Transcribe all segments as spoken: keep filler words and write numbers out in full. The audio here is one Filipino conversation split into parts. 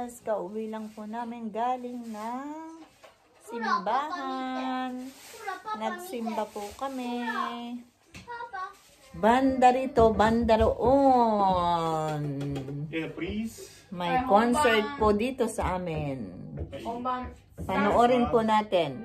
guys, kauwi lang po namin galing ng simbahan. Nagsimba po kami. Banda rito, banda roon. Yeah, please. May concert po dito sa amin. Panoorin po natin.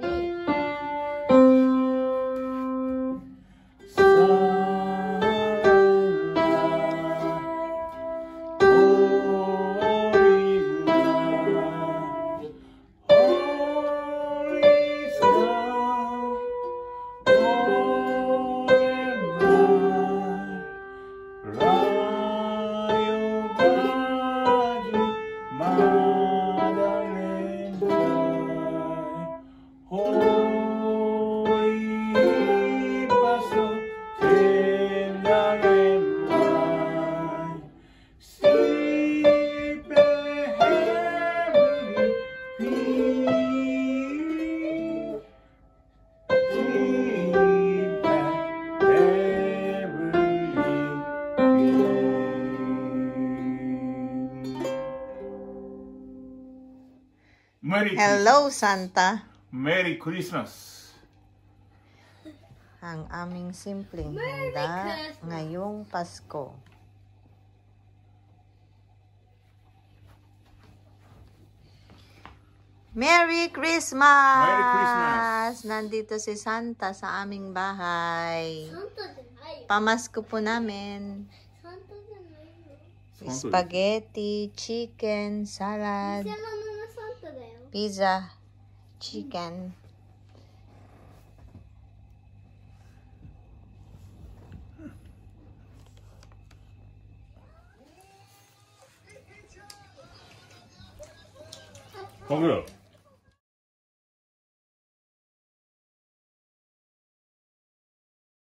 Merry Hello, Christmas. Santa. Merry Christmas. Ang aming simpleng handa ngayong Pasko. Merry Christmas! Merry Christmas! Nandito si Santa sa aming bahay. Pamasko po namin. Spaghetti, chicken, salad, pizza, chicken. Hold it up.